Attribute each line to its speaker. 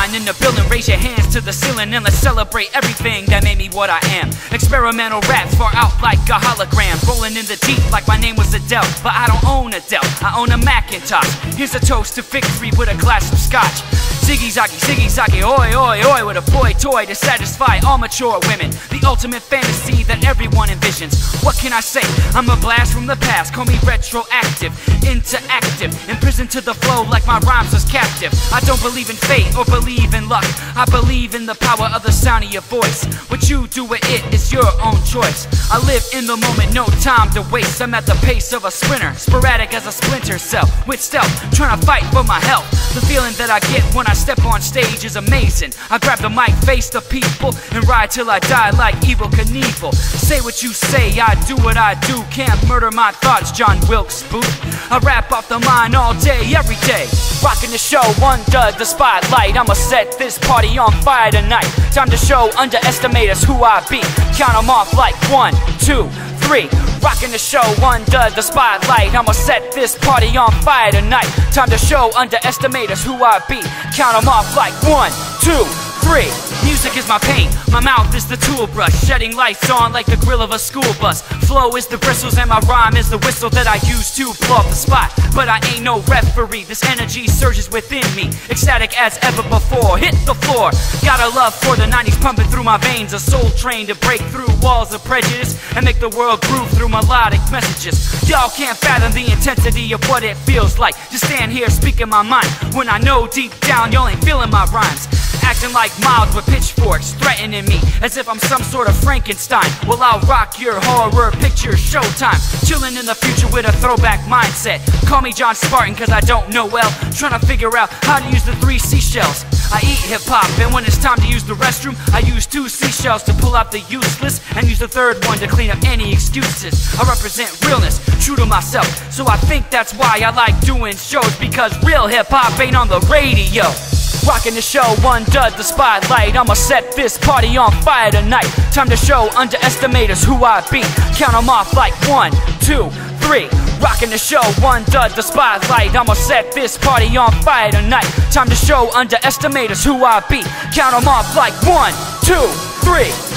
Speaker 1: mind in the building, raise your hands to the ceiling and let's celebrate everything that made me what I am. Experimental raps far out like a hologram, rolling in the deep like my name was Adele. But I don't own Adele, I own a Macintosh. Here's a toast to victory with a glass of scotch. Ziggy zaggy, oi oi oi, with a boy toy to satisfy all mature women. The ultimate fantasy that everyone envisions. What can I say? I'm a blast from the past, call me retroactive, interactive, imprisoned to the flow like my rhymes was captive. I don't believe in fate or believe in luck, I believe in the power of the sound of your voice. What you do with it is your own choice. I live in the moment, no time to waste. I'm at the pace of a sprinter, sporadic as a splinter cell, with stealth, trying to fight for my health. The feeling that I get when I step on stage is amazing. I grab the mic, face the people, and ride till I die like Evel Knievel. Say what you say, I do what I do. Can't murder my thoughts, John Wilkes Booth. I rap off the mind all day, every day. Rocking the show under the spotlight. I'ma set this party on fire tonight. Time to show underestimators who I be. Count them off like 1, 2, 3. Rocking the show under the spotlight. I'ma set this party on fire tonight. Time to show underestimators who I be. Count them off like 1, 2, 3. Music is my paint, my mouth is the tool brush, shedding lights on like the grill of a school bus. Flow is the bristles and my rhyme is the whistle that I use to blow up the spot. But I ain't no referee, this energy surges within me, ecstatic as ever before. Hit the floor, got a love for the 90s pumping through my veins, a soul trained to break through walls of prejudice and make the world groove through melodic messages. Y'all can't fathom the intensity of what it feels like to stand here speaking my mind, when I know deep down y'all ain't feeling my rhymes. Acting like mouths with pitchforks, threatening me as if I'm some sort of Frankenstein. Well, I'll rock your horror picture showtime, chilling in the future with a throwback mindset. Call me John Spartan cause I don't know well, trying to figure out how to use the 3 seashells. I eat hip-hop and when it's time to use the restroom, I use 2 seashells to pull out the useless and use the 3rd one to clean up any excuses. I represent realness, true to myself, so I think that's why I like doing shows, because real hip-hop ain't on the radio. Rocking the show under the spotlight. I'ma set this party on fire tonight. Time to show underestimators who I be. Count them off like 1, 2, 3. Rocking the show under the spotlight. I'ma set this party on fire tonight. Time to show underestimators who I be. Count them off like 1, 2, 3.